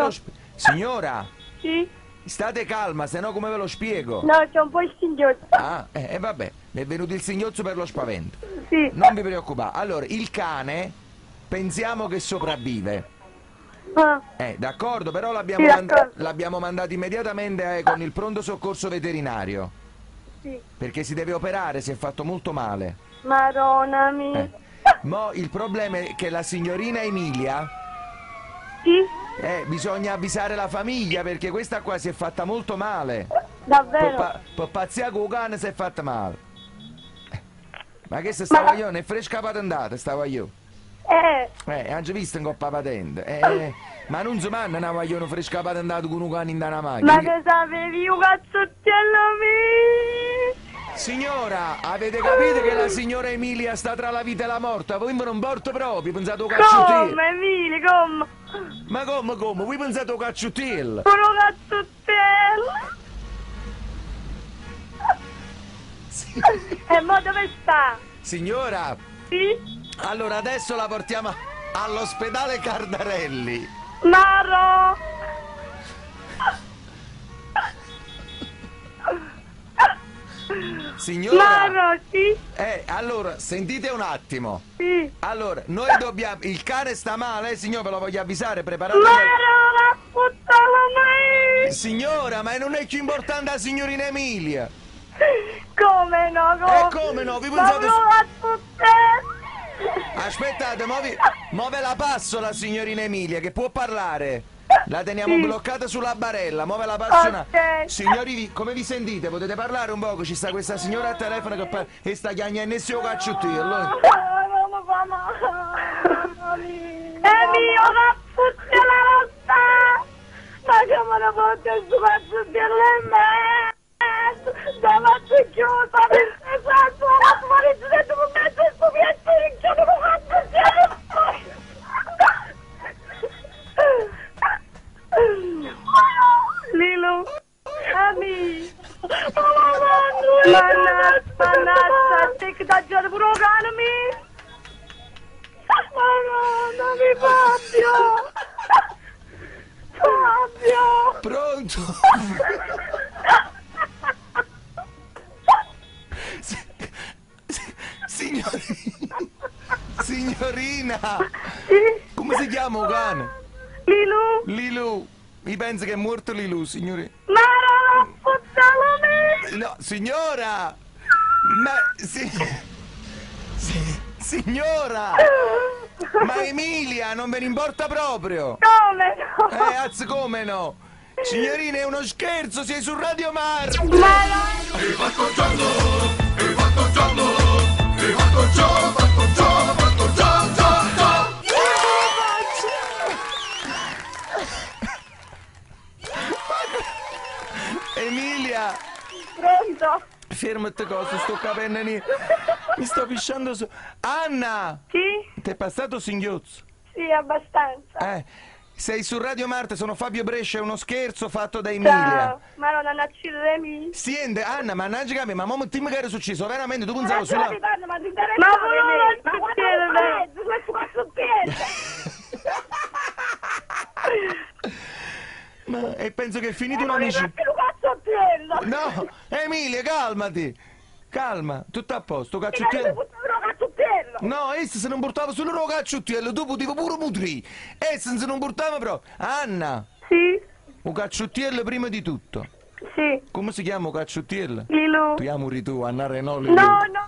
Signora, Sì? state calma, se no come ve lo spiego? No, c'è un po' il singhiozzo. Ah, vabbè, mi è venuto il singhiozzo per lo spavento. Sì. Non vi preoccupate. Allora, il cane pensiamo che sopravvive. Ah, D'accordo, però sì, d'accordo. l'abbiamo mandato immediatamente con il pronto soccorso veterinario. Sì. Perché si deve operare, si è fatto molto male. Madonna mia. Mo il problema è che la signorina Emilia, Sì? bisogna avvisare la famiglia perché questa qua si è fatta molto male. Davvero? Per pazziare con il cane si è fatta male. Ma che se stava io, ne fresca patentata stava io. Anche visto in coppa patente. Ma non si manna una maglione fresca patentata con un cane in una macchina. Ma che sapevi un cazzottiello mio? Signora, avete capito che la signora Emilia sta tra la vita e la morte? Voi non porto proprio, pensate al Come, cacciutello. Emili, come? Ma come? Voi pensate al cacciutello? Sono cazzottiello. E mo dove sta? Signora, Sì? allora adesso la portiamo all'ospedale Cardarelli. Maro! Signora, Maro, sì? allora, sentite un attimo. Sì. Allora, noi dobbiamo... Il cane sta male, signor, ve lo voglio avvisare, preparatevi. Maro, la puttana mai! Signora, ma non è più importante la signorina Emilia. Come no, come? Come no? Vi Ma pensate... la puttana! Aspettate, mo ve la passo la signorina Emilia, che può parlare. La teniamo Sì. bloccata sulla barella, mo ve la passo una... Ok. Signori, come vi sentite? Potete parlare un poco? Ci sta questa signora al telefono che e sta chiagnando il suo cacciutello. Non mi fa male. È mio, la puttana rossa! Ma che me ne fotte su questo dilemma? Davanti chiusa, esatto, la tua residente con me, questo piacere, che non lo faccio. Lilo, Ami, mannaggia, te che da giorno pure canami. Madonna, mi Fabio. Pronto? Signorina! Sì? Come si chiama un cane? Lilu? Lilu! Mi pensa che è morto Lilu, signore. Ma non puttana. No, signora! Ma... signora! Ma Emilia, non ve ne importa proprio! Come no? Azz, come no? Signorina, è uno scherzo, sei su Radio Mar! Ma no! Hai fatto giallo, hai fatto giallo, hai fatto giallo, hai fatto giallo, hai fatto giallo, giallo. Emilia! Pronto? Fermati cosa, sto capendo mi sto pisciando su. Anna! Sì? Ti è passato singhiozzo? Sì, abbastanza. Sei su Radio Marte, sono Fabio Brescia, è uno scherzo fatto da Emilia. Ciao. Ma non hanno accidenti. Siente, Anna, mannaggia che ma mo ti magari è successo, veramente tu pensavo sulla... Ma Ma e penso che è finito un amici. No, Emilia, calmati. Calma, tutto a posto, cacciuttiello. No, essa se non portava solo lo cacciuttiello, tu potevi pure mutrì. Essa se non portava proprio. Anna, Sì? un cacciuttiello prima di tutto. Sì. Come si chiama un cacciuttiello? Lilu. Tu chiami tu, Anna Renoli. No, no,